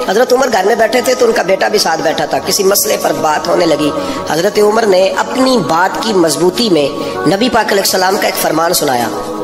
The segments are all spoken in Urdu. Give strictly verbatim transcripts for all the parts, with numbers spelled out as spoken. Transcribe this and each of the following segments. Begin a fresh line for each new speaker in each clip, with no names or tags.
حضرت عمر گھر میں بیٹھے تھے تو ان کا بیٹا بھی ساتھ بیٹھا تھا. کسی مسئلے پر بات ہونے لگی. حضرت عمر نے اپنی بات کی مضبوطی میں نبی پاک علیہ السلام کا ایک فرمان سنایا.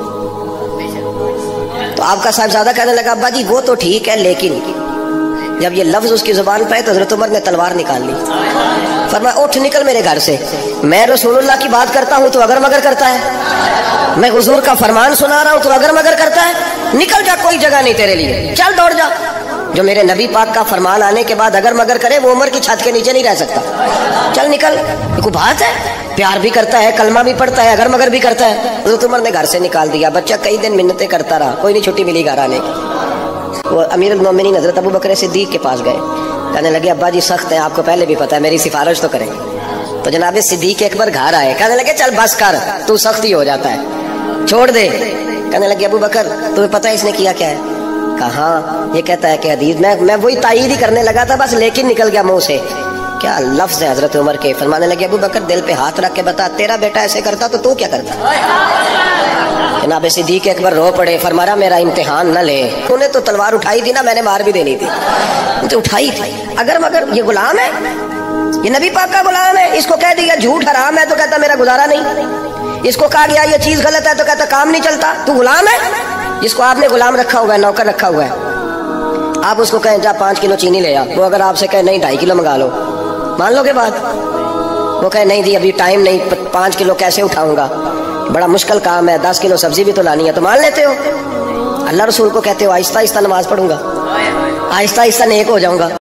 تو آپ کا صاحبزادہ کہنے لگا ابا جی وہ تو ٹھیک ہے، لیکن جب یہ لفظ اس کی زبان پہ تو حضرت عمر نے تلوار نکال لی. فرمایا اٹھ نکل میرے گھر سے، میں رسول اللہ کی بات کرتا ہوں تو اگر مگر کرتا ہے، میں حضور کا فرمان سنا رہا ہوں تو اگر مگر کرتا ہے. نکل جا، کوئی جگہ نہیں تیرے لیے، چل دوڑ جا. جو میرے نبی پاک کا فرمان آنے کے بعد اگر مگر کرے وہ عمر کی چھت کے نیچے نہیں رہ سکتا. چل نکل. یہ کوئی بات ہے؟ پیار بھی کرتا ہے، کلمہ بھی پڑھتا ہے، اگر مگر بھی کرتا ہے. حضرت عمر نے گھر سے نکال دیا. بچہ کئی دن منتیں کرتا رہا، کوئی نہیں چھٹی ملی گھر آنے کی. وہ امیر المومنین حضرت ابو بکر صدیق کے پاس گئے. کہنے لگے ابا جی سخت ہیں، آپ کو پہلے بھی پتا ہے، میری سفارش تو کریں. تو جناب صدیق اکبر گھر آئے. کہنے لگے چل بس کر، تو سخت ہی ہو جاتا ہے، چھوڑ دے. کہنے لگے ابو بکر تمہیں پتہ ہے اس نے کیا کیا ہے؟ کہاں؟ یہ کہتا ہے کہ حدیث میں میں وہی تائید ہی کرنے لگا تھا بس، لیکن نکل گیا منہ سے. کیا لفظ ہے حضرت عمر کے. فرمانے لگے ابو بکر دل پہ ہاتھ رکھ کے بتا، تیرا بیٹا ایسے کرتا تو تو کیا کرتا؟ جناب صدیق اکبر رو پڑے. فرمایا میرا امتحان نہ لے، انہیں تو تلوار اٹھائی تھی نا، میں نے مار بھی دینی تھی، مجھے اٹھائی تھی. اگر مگر یہ غلام ہے، یہ نبی پاک کا غلام ہے. اس کو کہہ دیا جھوٹ حرام ہے تو کہتا میرا گزارا نہیں. اس کو کہا گیا یہ چیز غلط ہے تو کہتا کام نہیں چلتا. تو غلام ہے، جس کو آپ نے غلام رکھا ہوا ہے، نوکر رکھا ہوا ہے. آپ اس کو کہیں جا پانچ کلو چینی لے آ، وہ اگر آپ سے کہے نہیں ڈھائی کلو منگا لو، مان لو گے بات؟ وہ کہے نہیں جی ابھی ٹائم نہیں، پانچ کلو کیسے اٹھاؤں گا، بڑا مشکل کام ہے، دس کلو سبزی بھی تو لانی ہے، تو مان لیتے ہو. اللہ رسول کو کہتے ہو آہستہ آہستہ نماز پڑھوں گا، آہستہ آہستہ نیک ہو جاؤں گا.